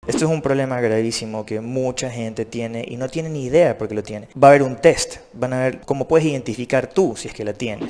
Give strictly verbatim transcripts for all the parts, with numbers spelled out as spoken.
Esto es un problema gravísimo que mucha gente tiene y no tiene ni idea por qué lo tiene. Va a haber un test, van a ver cómo puedes identificar tú si es que la tienes.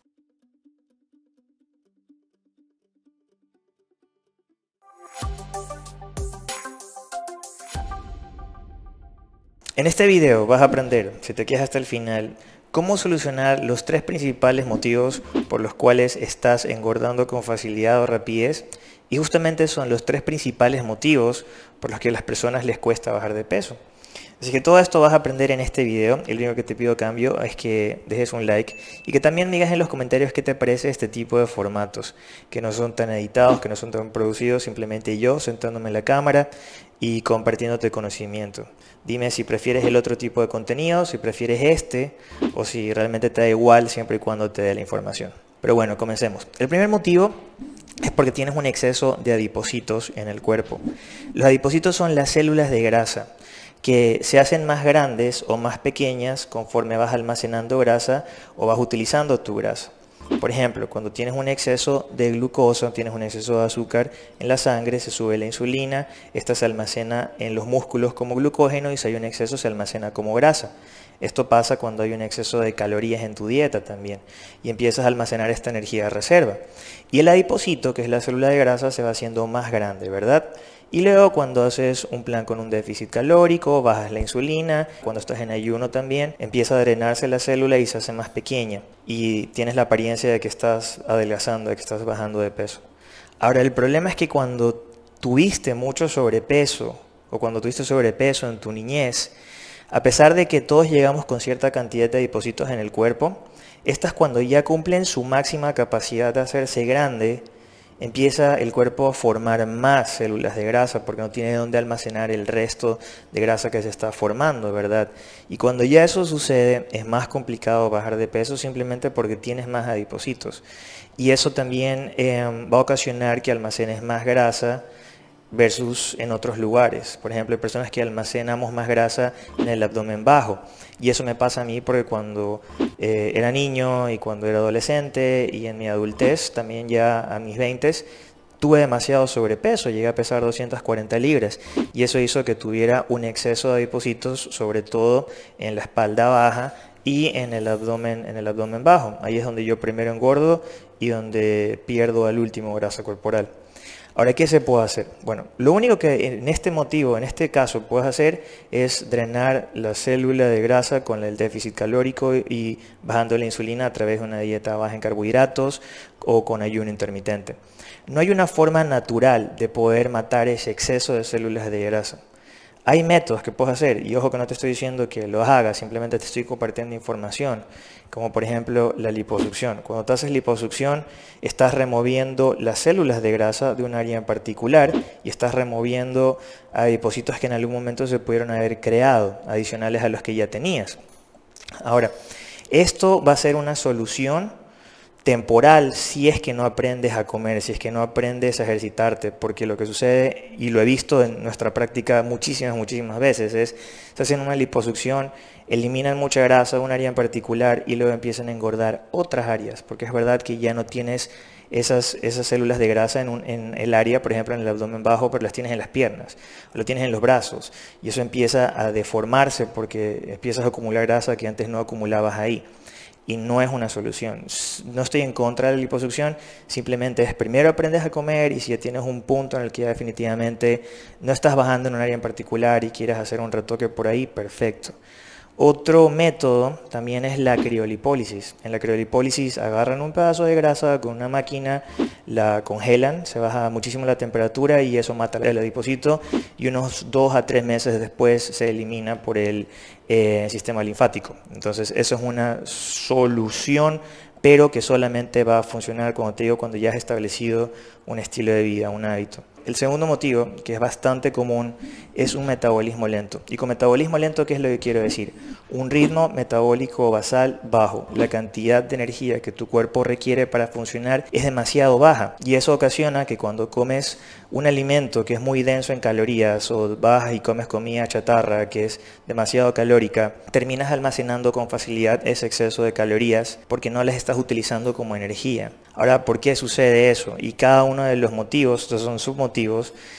En este video vas a aprender, si te quedas hasta el final, cómo solucionar los tres principales motivos por los cuales estás engordando con facilidad o rapidez. Y justamente son los tres principales motivos por los que a las personas les cuesta bajar de peso. Así que todo esto vas a aprender en este video. El único que te pido a cambio es que dejes un like y que también me digas en los comentarios qué te parece este tipo de formatos, que no son tan editados, que no son tan producidos, simplemente yo sentándome en la cámara y compartiéndote conocimiento. Dime si prefieres el otro tipo de contenido, si prefieres este o si realmente te da igual siempre y cuando te dé la información. Pero bueno, comencemos. El primer motivo es porque tienes un exceso de adipocitos en el cuerpo. Los adipocitos son las células de grasa que se hacen más grandes o más pequeñas conforme vas almacenando grasa o vas utilizando tu grasa. Por ejemplo, cuando tienes un exceso de glucosa, tienes un exceso de azúcar en la sangre, se sube la insulina, esta se almacena en los músculos como glucógeno y si hay un exceso se almacena como grasa. Esto pasa cuando hay un exceso de calorías en tu dieta también y empiezas a almacenar esta energía de reserva. Y el adipocito, que es la célula de grasa, se va haciendo más grande, ¿verdad? Y luego cuando haces un plan con un déficit calórico, bajas la insulina, cuando estás en ayuno también, empieza a drenarse la célula y se hace más pequeña y tienes la apariencia de que estás adelgazando, de que estás bajando de peso. Ahora el problema es que cuando tuviste mucho sobrepeso o cuando tuviste sobrepeso en tu niñez, a pesar de que todos llegamos con cierta cantidad de adipocitos en el cuerpo, estas cuando ya cumplen su máxima capacidad de hacerse grande, empieza el cuerpo a formar más células de grasa porque no tiene dónde almacenar el resto de grasa que se está formando, ¿verdad? Y cuando ya eso sucede, es más complicado bajar de peso simplemente porque tienes más adipocitos. Y eso también eh, va a ocasionar que almacenes más grasa versus en otros lugares. Por ejemplo, hay personas que almacenamos más grasa en el abdomen bajo. Y eso me pasa a mí porque cuando eh, era niño y cuando era adolescente y en mi adultez, también ya a mis veintes, tuve demasiado sobrepeso, llegué a pesar doscientas cuarenta libras y eso hizo que tuviera un exceso de adipocitos, sobre todo en la espalda baja y en el abdomen, en el abdomen bajo. Ahí es donde yo primero engordo y donde pierdo al último grasa corporal. Ahora, ¿qué se puede hacer? Bueno, lo único que en este motivo, en este caso, puedes hacer es drenar la célula de grasa con el déficit calórico y bajando la insulina a través de una dieta baja en carbohidratos o con ayuno intermitente. No hay una forma natural de poder matar ese exceso de células de grasa. Hay métodos que puedes hacer, y ojo que no te estoy diciendo que los hagas, simplemente te estoy compartiendo información, como por ejemplo la liposucción. Cuando te haces liposucción, estás removiendo las células de grasa de un área en particular y estás removiendo adipocitos que en algún momento se pudieron haber creado, adicionales a los que ya tenías. Ahora, esto va a ser una solución temporal si es que no aprendes a comer, si es que no aprendes a ejercitarte, porque lo que sucede, y lo he visto en nuestra práctica muchísimas, muchísimas veces, es se hacen una liposucción, eliminan mucha grasa de un área en particular y luego empiezan a engordar otras áreas, porque es verdad que ya no tienes esas, esas células de grasa en, un, en el área, por ejemplo en el abdomen bajo, pero las tienes en las piernas, o lo tienes en los brazos, y eso empieza a deformarse porque empiezas a acumular grasa que antes no acumulabas ahí. Y no es una solución. No estoy en contra de la liposucción, simplemente es primero aprendes a comer y si ya tienes un punto en el que ya definitivamente no estás bajando en un área en particular y quieres hacer un retoque por ahí, perfecto. Otro método también es la criolipólisis. En la criolipólisis agarran un pedazo de grasa con una máquina, la congelan, se baja muchísimo la temperatura y eso mata el adipocito y unos dos a tres meses después se elimina por el eh, sistema linfático. Entonces eso es una solución, pero que solamente va a funcionar, como te digo, cuando ya has establecido un estilo de vida, un hábito. El segundo motivo, que es bastante común, es un metabolismo lento. Y con metabolismo lento, ¿qué es lo que quiero decir? Un ritmo metabólico basal bajo. La cantidad de energía que tu cuerpo requiere para funcionar es demasiado baja. Y eso ocasiona que cuando comes un alimento que es muy denso en calorías o vas y comes comida chatarra que es demasiado calórica, terminas almacenando con facilidad ese exceso de calorías porque no las estás utilizando como energía. Ahora, ¿por qué sucede eso? Y cada uno de los motivos, estos son submotivos,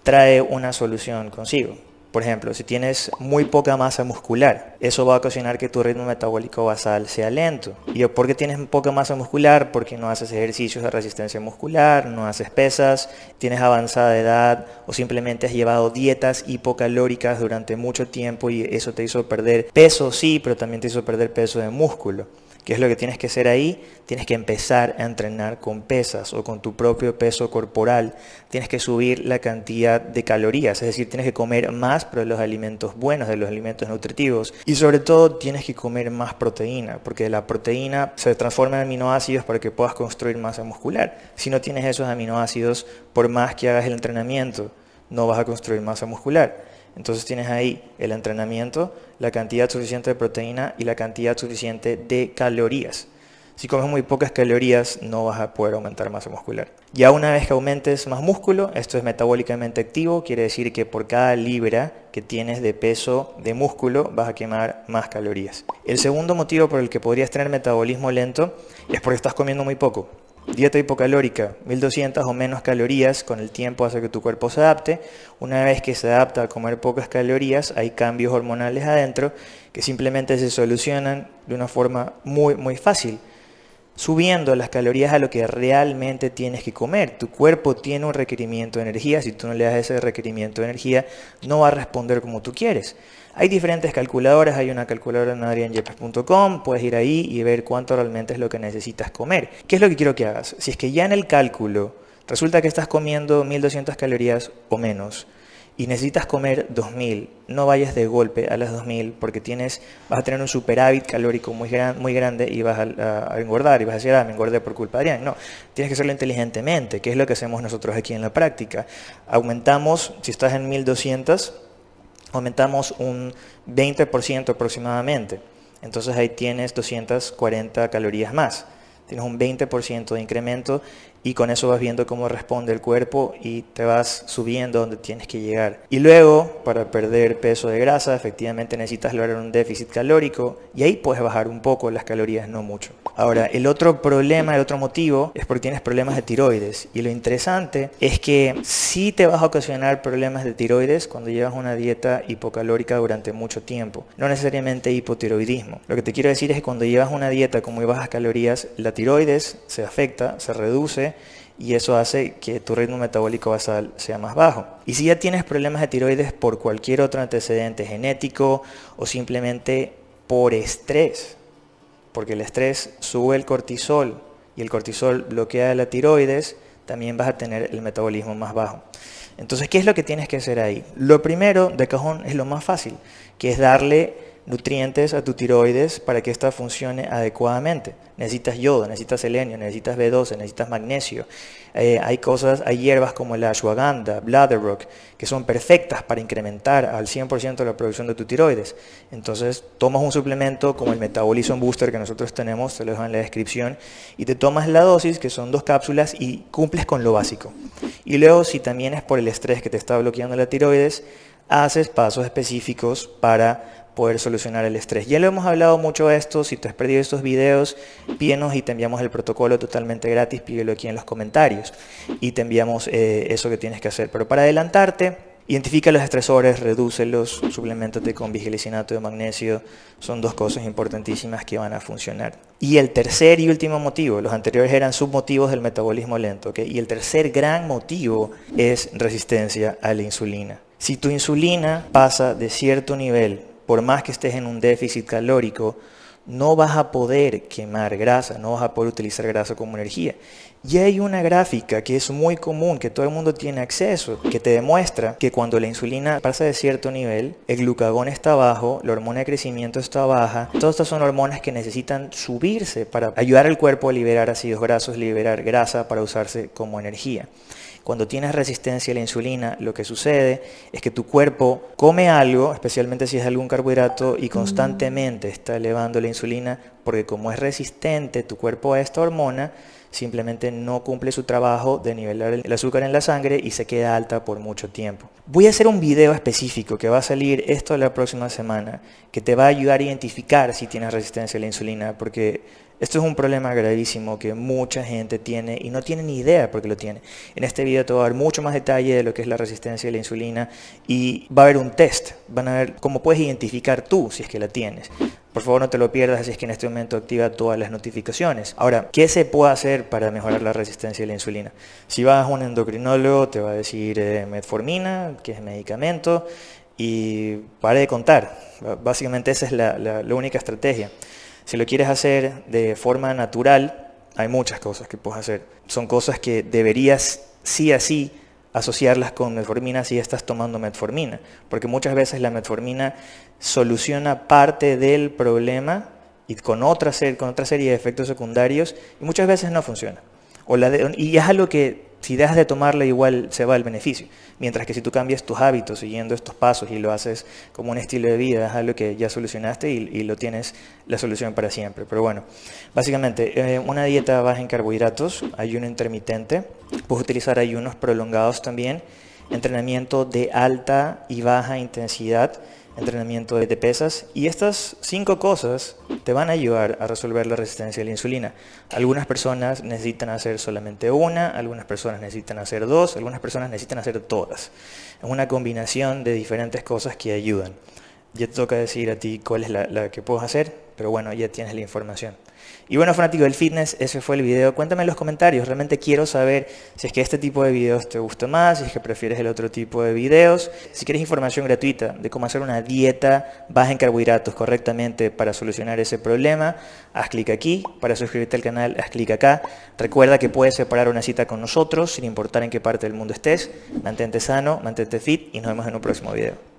trae una solución consigo. Por ejemplo, si tienes muy poca masa muscular, eso va a ocasionar que tu ritmo metabólico basal sea lento. ¿Y por qué tienes poca masa muscular? Porque no haces ejercicios de resistencia muscular, no haces pesas, tienes avanzada edad o simplemente has llevado dietas hipocalóricas durante mucho tiempo y eso te hizo perder peso, sí, pero también te hizo perder peso de músculo. ¿Qué es lo que tienes que hacer ahí? Tienes que empezar a entrenar con pesas o con tu propio peso corporal. Tienes que subir la cantidad de calorías, es decir, tienes que comer más, pero de los alimentos buenos, de los alimentos nutritivos. Y sobre todo tienes que comer más proteína, porque la proteína se transforma en aminoácidos para que puedas construir masa muscular. Si no tienes esos aminoácidos, por más que hagas el entrenamiento, no vas a construir masa muscular. Entonces tienes ahí el entrenamiento, la cantidad suficiente de proteína y la cantidad suficiente de calorías. Si comes muy pocas calorías no vas a poder aumentar masa muscular. Ya una vez que aumentes más músculo, esto es metabólicamente activo, quiere decir que por cada libra que tienes de peso de músculo vas a quemar más calorías. El segundo motivo por el que podrías tener metabolismo lento es porque estás comiendo muy poco. Dieta hipocalórica, mil doscientas o menos calorías, con el tiempo hace que tu cuerpo se adapte. Una vez que se adapta a comer pocas calorías, hay cambios hormonales adentro que simplemente se solucionan de una forma muy, muy fácil, subiendo las calorías a lo que realmente tienes que comer. Tu cuerpo tiene un requerimiento de energía, si tú no le das ese requerimiento de energía, no va a responder como tú quieres. Hay diferentes calculadoras, hay una calculadora en adrian yepes punto com, puedes ir ahí y ver cuánto realmente es lo que necesitas comer. ¿Qué es lo que quiero que hagas? Si es que ya en el cálculo resulta que estás comiendo mil doscientas calorías o menos y necesitas comer dos mil, no vayas de golpe a las dos mil porque tienes, vas a tener un superávit calórico muy, gran, muy grande y vas a, a, a engordar y vas a decir, ah, me engordé por culpa de Adrián. No, tienes que hacerlo inteligentemente, que es lo que hacemos nosotros aquí en la práctica. Aumentamos, si estás en mil doscientas, aumentamos un veinte por ciento aproximadamente. Entonces ahí tienes doscientas cuarenta calorías más. Tienes un veinte por ciento de incremento y con eso vas viendo cómo responde el cuerpo y te vas subiendo donde tienes que llegar. Y luego, para perder peso de grasa, efectivamente necesitas lograr un déficit calórico y ahí puedes bajar un poco las calorías, no mucho. Ahora, el otro problema, el otro motivo es porque tienes problemas de tiroides. Y lo interesante es que sí te vas a ocasionar problemas de tiroides cuando llevas una dieta hipocalórica durante mucho tiempo. No necesariamente hipotiroidismo. Lo que te quiero decir es que cuando llevas una dieta con muy bajas calorías, la tiroides se afecta, se reduce y eso hace que tu ritmo metabólico basal sea más bajo. Y si ya tienes problemas de tiroides por cualquier otro antecedente genético o simplemente por estrés, porque el estrés sube el cortisol y el cortisol bloquea la tiroides, también vas a tener el metabolismo más bajo. Entonces, ¿qué es lo que tienes que hacer ahí? Lo primero de cajón es lo más fácil, que es darle nutrientes a tu tiroides para que ésta funcione adecuadamente. Necesitas yodo, necesitas selenio, necesitas B doce, necesitas magnesio. Eh, hay cosas, hay hierbas como la ashwagandha, bladderwrack, que son perfectas para incrementar al cien por ciento la producción de tu tiroides. Entonces tomas un suplemento como el Metabolism Booster que nosotros tenemos, te lo dejo en la descripción, y te tomas la dosis, que son dos cápsulas, y cumples con lo básico. Y luego, si también es por el estrés que te está bloqueando la tiroides, haces pasos específicos para poder solucionar el estrés. Ya lo hemos hablado mucho de esto. Si te has perdido estos videos, pídenos y te enviamos el protocolo totalmente gratis. Pídelo aquí en los comentarios y te enviamos eh, eso que tienes que hacer. Pero para adelantarte, identifica los estresores, redúcelos, suplementate con vigilicinato de magnesio. Son dos cosas importantísimas que van a funcionar. Y el tercer y último motivo, los anteriores eran submotivos del metabolismo lento, ¿okay? Y el tercer gran motivo es resistencia a la insulina. Si tu insulina pasa de cierto nivel, por más que estés en un déficit calórico, no vas a poder quemar grasa, no vas a poder utilizar grasa como energía. Y hay una gráfica que es muy común, que todo el mundo tiene acceso, que te demuestra que cuando la insulina pasa de cierto nivel, el glucagón está bajo, la hormona de crecimiento está baja. Todas estas son hormonas que necesitan subirse para ayudar al cuerpo a liberar ácidos grasos, liberar grasa para usarse como energía. Cuando tienes resistencia a la insulina, lo que sucede es que tu cuerpo come algo, especialmente si es algún carbohidrato, y constantemente está elevando la insulina, porque como es resistente tu cuerpo a esta hormona, simplemente no cumple su trabajo de nivelar el azúcar en la sangre y se queda alta por mucho tiempo. Voy a hacer un video específico que va a salir esto la próxima semana, que te va a ayudar a identificar si tienes resistencia a la insulina, porque Esto es un problema gravísimo que mucha gente tiene y no tiene ni idea por qué lo tiene. En este video te voy a dar mucho más detalle de lo que es la resistencia a la insulina y va a haber un test. Van a ver cómo puedes identificar tú si es que la tienes. Por favor, no te lo pierdas, así es que en este momento activa todas las notificaciones. Ahora, ¿qué se puede hacer para mejorar la resistencia a la insulina? Si vas a un endocrinólogo, te va a decir eh, metformina, que es medicamento, y pare de contar. Básicamente esa es la, la, la única estrategia. Si lo quieres hacer de forma natural, hay muchas cosas que puedes hacer. Son cosas que deberías sí a sí asociarlas con metformina si estás tomando metformina, porque muchas veces la metformina soluciona parte del problema y con otra, serie, con otra serie de efectos secundarios y muchas veces no funciona. O la de, y es algo que si dejas de tomarla igual se va el beneficio, mientras que si tú cambias tus hábitos siguiendo estos pasos y lo haces como un estilo de vida, es algo que ya solucionaste y, y lo tienes la solución para siempre. Pero bueno, básicamente eh, una dieta baja en carbohidratos, ayuno intermitente, puedes utilizar ayunos prolongados también, entrenamiento de alta y baja intensidad, entrenamiento de pesas, y estas cinco cosas te van a ayudar a resolver la resistencia a la insulina. Algunas personas necesitan hacer solamente una, algunas personas necesitan hacer dos, algunas personas necesitan hacer todas. Es una combinación de diferentes cosas que ayudan. Ya te toca decir a ti cuál es la, la que puedes hacer, pero bueno, ya tienes la información. Y bueno, fanático del fitness, ese fue el video. Cuéntame en los comentarios, realmente quiero saber si es que este tipo de videos te gusta más, si es que prefieres el otro tipo de videos. Si quieres información gratuita de cómo hacer una dieta baja en carbohidratos correctamente para solucionar ese problema, haz clic aquí. Para suscribirte al canal, haz clic acá. Recuerda que puedes separar una cita con nosotros sin importar en qué parte del mundo estés. Mantente sano, mantente fit y nos vemos en un próximo video.